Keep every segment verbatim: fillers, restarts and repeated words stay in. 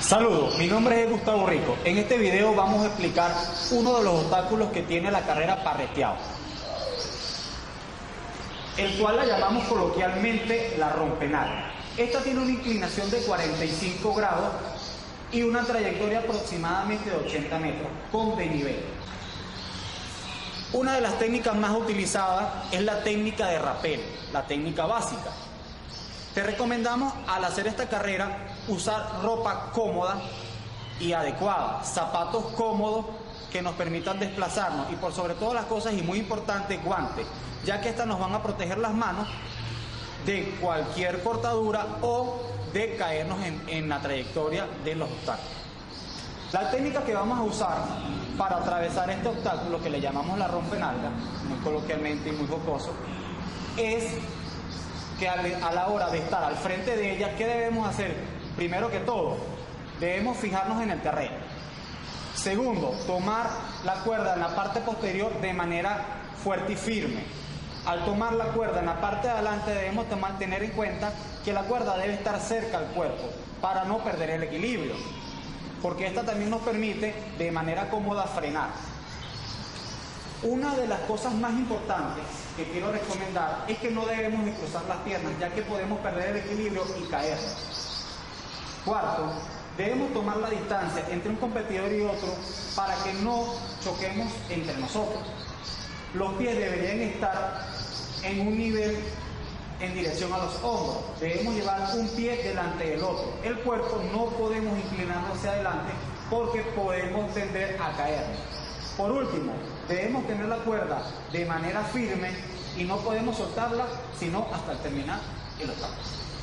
Saludos, mi nombre es Gustavo Rico. En este video vamos a explicar uno de los obstáculos que tiene la carrera parreteado, el cual la llamamos coloquialmente la rompenada. Esta tiene una inclinación de cuarenta y cinco grados y una trayectoria aproximadamente de ochenta metros con desnivel. Una de las técnicas más utilizadas es la técnica de rapel, la técnica básica. Te recomendamos al hacer esta carrera usar ropa cómoda y adecuada, zapatos cómodos que nos permitan desplazarnos y por sobre todas las cosas y muy importante, guantes, ya que estas nos van a proteger las manos de cualquier cortadura o de caernos en, en la trayectoria de los obstáculos. La técnica que vamos a usar para atravesar este obstáculo, que le llamamos la rompenalga, muy coloquialmente y muy jocoso, es que a la hora de estar al frente de ella, ¿qué debemos hacer? Primero que todo, debemos fijarnos en el terreno. Segundo, tomar la cuerda en la parte posterior de manera fuerte y firme. Al tomar la cuerda en la parte de adelante debemos tomar, tener en cuenta que la cuerda debe estar cerca al cuerpo para no perder el equilibrio, porque esta también nos permite de manera cómoda frenar. Una de las cosas más importantes que quiero recomendar es que no debemos de cruzar las piernas, ya que podemos perder el equilibrio y caernos. Cuarto, debemos tomar la distancia entre un competidor y otro para que no choquemos entre nosotros. Los pies deberían estar en un nivel en dirección a los hombros. Debemos llevar un pie delante del otro. El cuerpo no podemos inclinarlo hacia adelante porque podemos tender a caernos. Por último, debemos tener la cuerda de manera firme y no podemos soltarla sino hasta terminar el obstáculo.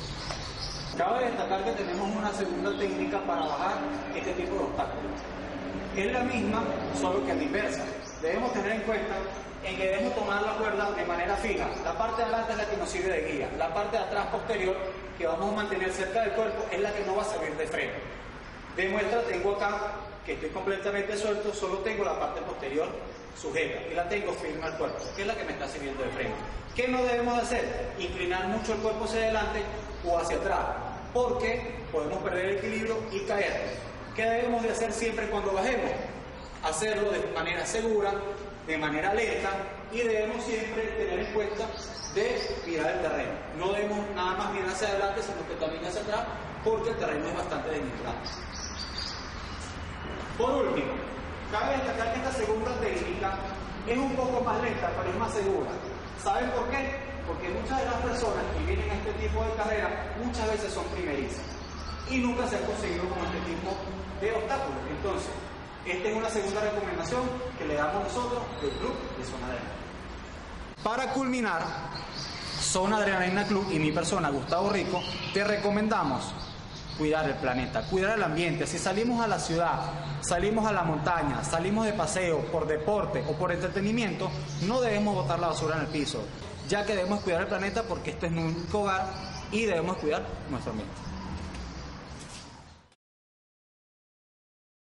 Cabe destacar que tenemos una segunda técnica para bajar este tipo de obstáculos. Es la misma, solo que a la inversa. Debemos tener en cuenta en que debemos tomar la cuerda de manera fija. La parte de adelante es la que nos sirve de guía. La parte de atrás posterior, que vamos a mantener cerca del cuerpo, es la que no va a servir de freno. De muestra tengo acá que estoy completamente suelto, solo tengo la parte posterior sujeta y la tengo firme al cuerpo, que es la que me está sirviendo de freno. ¿Qué no debemos hacer? Inclinar mucho el cuerpo hacia adelante o hacia atrás, porque podemos perder el equilibrio y caernos. ¿Qué debemos de hacer siempre cuando bajemos? Hacerlo de manera segura, de manera lenta, y debemos siempre tener en cuenta de mirar el terreno. No debemos nada más mirar hacia adelante, sino que también hacia atrás, porque el terreno es bastante desnivelado. Por último, cabe destacar que esta segunda técnica es un poco más lenta, pero es más segura. ¿Saben por qué? Porque muchas de las personas que vienen a este tipo de carrera muchas veces son primerizas y nunca se han conseguido con este tipo de obstáculos. Entonces, esta es una segunda recomendación que le damos nosotros del Club de Zona Adrenalina. Para culminar, Zona Adrenalina Club y mi persona, Gustavo Rico, te recomendamos cuidar el planeta, cuidar el ambiente. Si salimos a la ciudad, salimos a la montaña, salimos de paseo por deporte o por entretenimiento, no debemos botar la basura en el piso, ya que debemos cuidar el planeta porque este es nuestro hogar y debemos cuidar nuestro ambiente.